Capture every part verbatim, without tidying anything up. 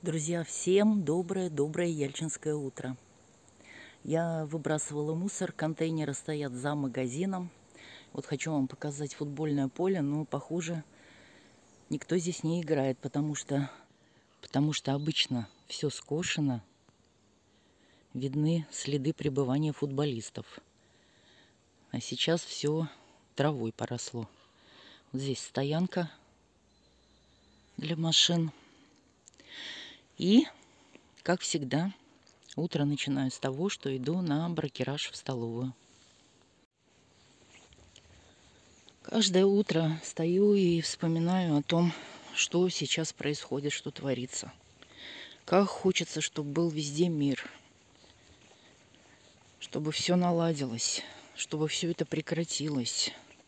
Друзья, всем доброе-доброе яльчинское утро. Я выбрасывала мусор, контейнеры стоят за магазином. Вот хочу вам показать футбольное поле, но, похоже, никто здесь не играет, потому что, потому что обычно все скошено. Видны следы пребывания футболистов. А сейчас все травой поросло. Вот здесь стоянка для машин. И, как всегда, утро начинаю с того, что иду на брокераж в столовую. Каждое утро стою и вспоминаю о том, что сейчас происходит, что творится. Как хочется, чтобы был везде мир, чтобы все наладилось, чтобы все это прекратилось,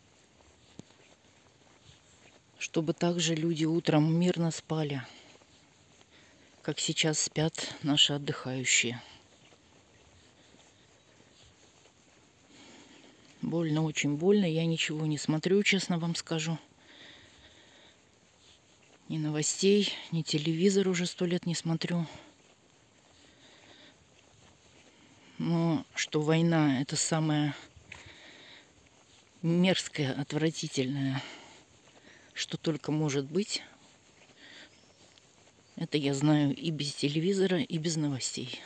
чтобы также люди утром мирно спали, как сейчас спят наши отдыхающие. Больно, очень больно. Я ничего не смотрю, честно вам скажу. Ни новостей, ни телевизор уже сто лет не смотрю. Но что война — это самое мерзкое, отвратительное, что только может быть, это я знаю и без телевизора, и без новостей.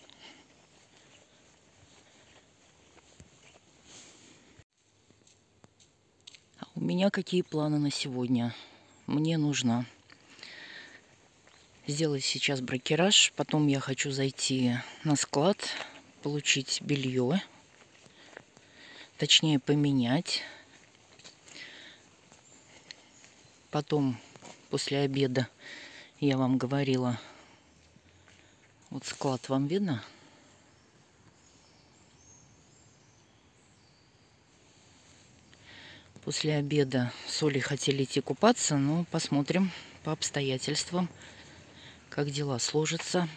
А у меня какие планы на сегодня? Мне нужно сделать сейчас брокераж, потом я хочу зайти на склад, получить белье, точнее поменять. Потом, после обеда, я вам говорила, вот склад вам видно? После обеда с Олей хотели идти купаться, но посмотрим по обстоятельствам, как дела сложатся.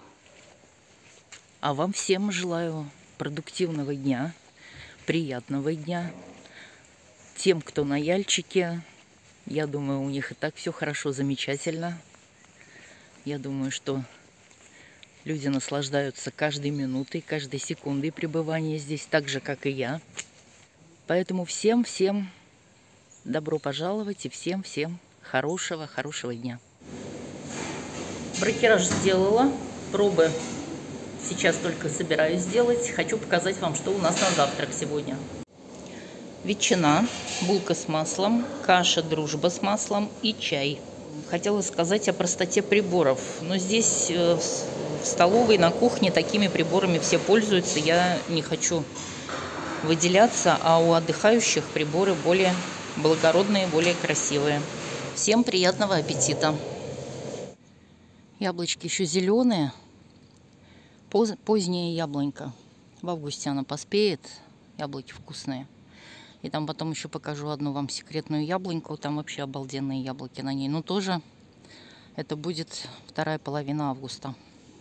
А вам всем желаю продуктивного дня, приятного дня. Тем, кто на Яльчике, я думаю, у них и так все хорошо, замечательно. Я думаю, что люди наслаждаются каждой минутой, каждой секундой пребывания здесь, так же, как и я. Поэтому всем-всем добро пожаловать и всем-всем хорошего, хорошего дня. Брокераж сделала, пробы сейчас только собираюсь сделать. Хочу показать вам, что у нас на завтрак сегодня. Ветчина, булка с маслом, каша «Дружба» с маслом и чай. Хотела сказать о простоте приборов, но здесь в столовой, на кухне такими приборами все пользуются. Я не хочу выделяться, а у отдыхающих приборы более благородные, более красивые. Всем приятного аппетита! Яблочки еще зеленые, поз позднее яблонька. В августе она поспеет, яблоки вкусные. И там потом еще покажу одну вам секретную яблоньку. Там вообще обалденные яблоки на ней. Но тоже это будет вторая половина августа.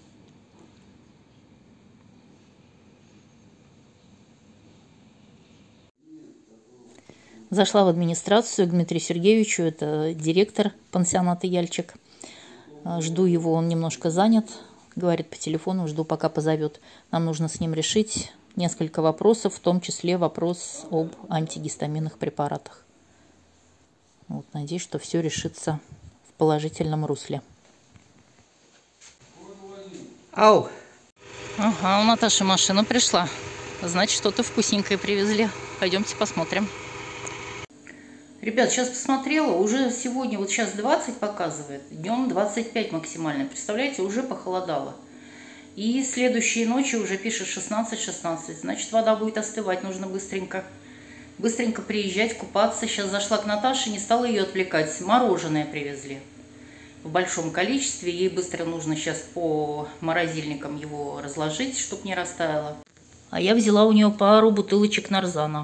Зашла в администрацию к Дмитрию Сергеевичу. Это директор пансионата «Яльчик». Жду его, он немножко занят. Говорит по телефону, жду, пока позовет. Нам нужно с ним решить несколько вопросов, в том числе вопрос об антигистаминных препаратах. Вот, надеюсь, что все решится в положительном русле. Ау! Ага, у Наташи машина пришла. Значит, что-то вкусненькое привезли. Пойдемте посмотрим. Ребят, сейчас посмотрела, уже сегодня, вот сейчас двадцать показывает, днем двадцать пять максимально. Представляете, уже похолодало. И следующие ночи уже пишет шестнадцать шестнадцать. Значит, вода будет остывать. Нужно быстренько, быстренько приезжать, купаться. Сейчас зашла к Наташе, не стала ее отвлекать. Мороженое привезли в большом количестве. Ей быстро нужно сейчас по морозильникам его разложить, чтобы не растаяло. А я взяла у нее пару бутылочек нарзана.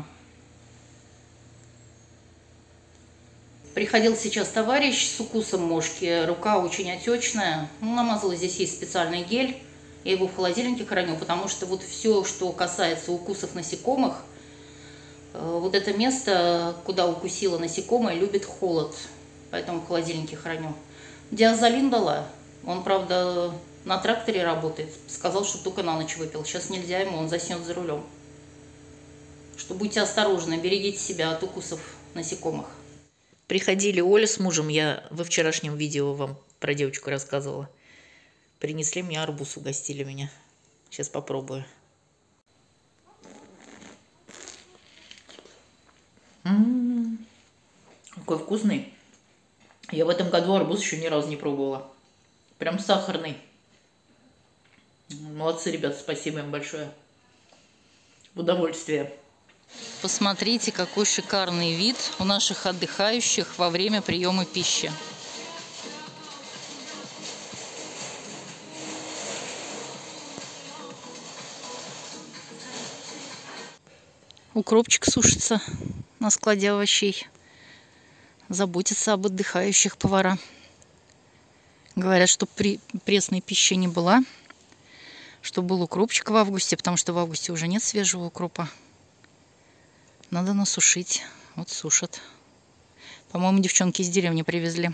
Приходил сейчас товарищ с укусом мошки. Рука очень отечная. Ну, намазала, здесь есть специальный гель. Я его в холодильнике храню, потому что вот все, что касается укусов насекомых, вот это место, куда укусило насекомое, любит холод. Поэтому в холодильнике храню. Диазолин дала. Он, правда, на тракторе работает. Сказал, что только на ночь выпил. Сейчас нельзя ему, он заснет за рулем. Что будьте осторожны, берегите себя от укусов насекомых. Приходили Оля с мужем, я во вчерашнем видео вам про девочку рассказывала. Принесли мне арбуз, угостили меня. Сейчас попробую. М-м-м, какой вкусный. Я в этом году арбуз еще ни разу не пробовала. Прям сахарный. Молодцы, ребята, спасибо им большое. В удовольствие. Посмотрите, какой шикарный вид у наших отдыхающих во время приема пищи. Укропчик сушится на складе овощей. Заботятся об отдыхающих повара. Говорят, что при пресной пищи не была, что был укропчик в августе, потому что в августе уже нет свежего укропа. Надо насушить. Вот сушат. По-моему, девчонки из деревни привезли.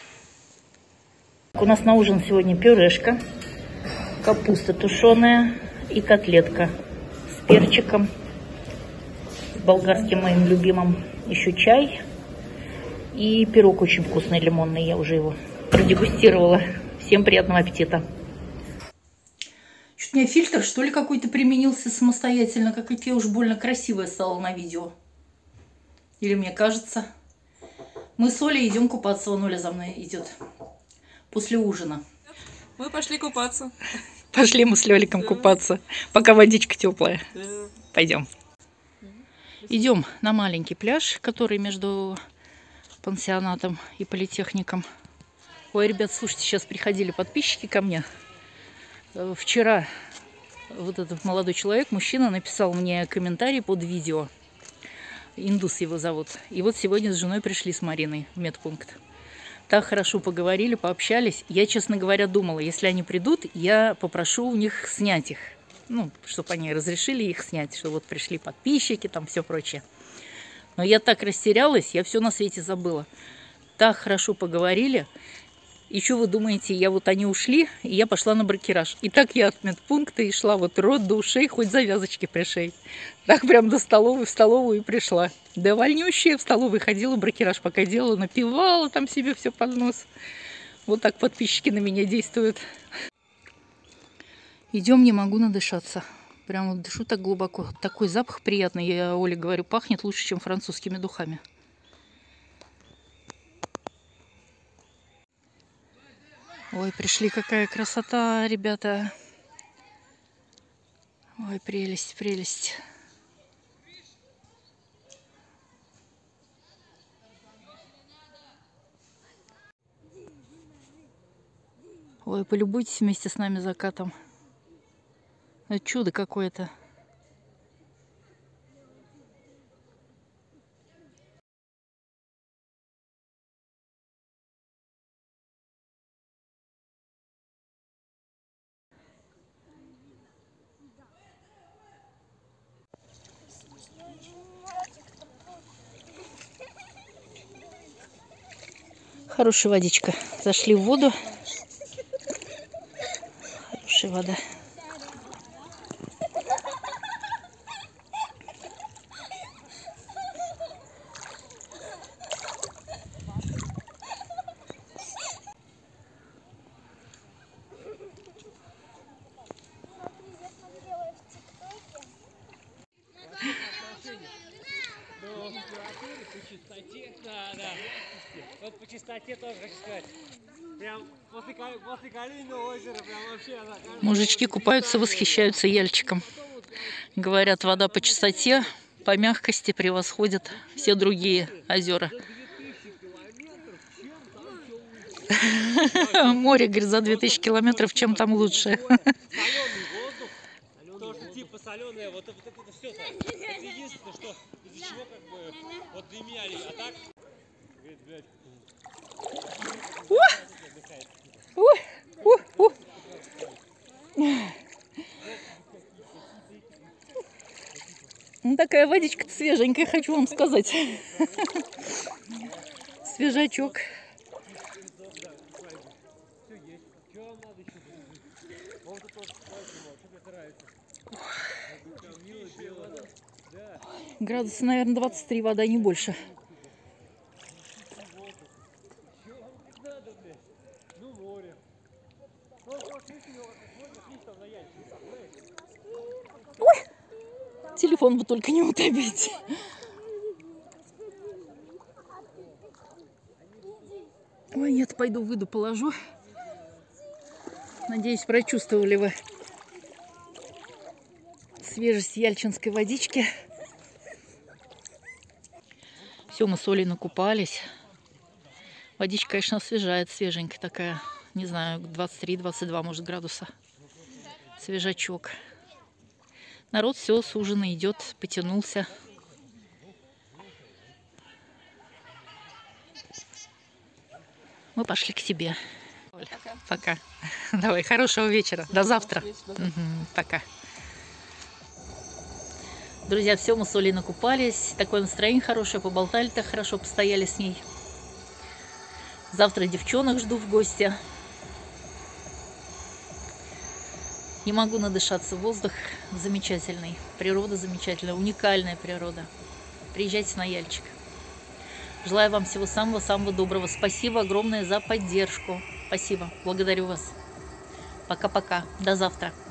У нас на ужин сегодня пюрешка, капуста тушеная и котлетка с перчиком, с болгарским моим любимым. Еще чай и пирог очень вкусный, лимонный. Я уже его продегустировала. Всем приятного аппетита. Чуть у меня фильтр, что ли, какой-то применился самостоятельно. Как я уж больно красивая стала на видео. Или мне кажется. Мы с Олей идем купаться. Вон Оля за мной идет. После ужина. Мы пошли купаться. Пошли мы с Лёликом купаться. Пока водичка теплая. Пойдем. Идем на маленький пляж, который между пансионатом и политехником. Ой, ребят, слушайте, сейчас приходили подписчики ко мне. Вчера вот этот молодой человек, мужчина, написал мне комментарий под видео. Индус его зовут. И вот сегодня с женой пришли с Мариной в медпункт. Так хорошо поговорили, пообщались. Я, честно говоря, думала, если они придут, я попрошу у них снять их. Ну, чтобы они разрешили их снять, что вот пришли подписчики, там все прочее. Но я так растерялась, я все на свете забыла. Так хорошо поговорили. И что вы думаете, я вот они ушли, и я пошла на бракераж. И так я от медпункта и шла вот рот до ушей, хоть завязочки пришей. Так прям до столовой, в столовую и пришла. Да вольнющая в столовой ходила, бракераж пока делала, напивала там себе все под нос. Вот так подписчики на меня действуют. Идем, не могу надышаться. Прям вот дышу так глубоко. Такой запах приятный, я Оле говорю, пахнет лучше, чем французскими духами. Ой, пришли, какая красота, ребята. Ой, прелесть, прелесть. Ой, полюбуйтесь вместе с нами закатом. Это чудо какое-то. Хорошая водичка. Зашли в воду. Хорошая вода. Вот по чистоте тоже хочу сказать. Прям после, после Калийного озера прям вообще она... Мужички купаются, восхищаются яльчиком. Говорят, вода по чистоте, по мягкости превосходит все другие озера. Море, говорит, за две тысячи километров, чем там лучше. То, что типа соленое, вот, вот это все. Это единственное, что из-за чего как бы вот дымяли, а так... Ну, такая водичка-то свеженькая, хочу вам сказать. Свежачок. Что вам надо еще? Вот это вот, что мне нравится. Милая белая. Да. Градусов, наверное, двадцать три, вода не больше. Что вам тут надо, блядь? Ну, море. Ну, вот, видите, вот, смотришь, там на ящике. Ой! Телефон бы только не утопить. Ой, нет, пойду выйду, положу. Надеюсь, прочувствовали вы свежесть яльчинской водички. Все, мы с Олей накупались. Водичка, конечно, освежает, свеженькая такая. Не знаю, двадцать три — двадцать два, может, градуса. Свежачок. Народ все с ужина идет, потянулся. Мы пошли к себе. Пока. Пока. Давай, хорошего вечера. До завтра. Вечера. Угу, пока. Друзья, все, мы с Олей накупались. Такое настроение хорошее, поболтали-то хорошо, постояли с ней. Завтра девчонок жду в гости. Не могу надышаться, воздух замечательный, природа замечательная, уникальная природа. Приезжайте на Яльчик. Желаю вам всего самого-самого доброго. Спасибо огромное за поддержку. Спасибо, благодарю вас. Пока-пока, до завтра.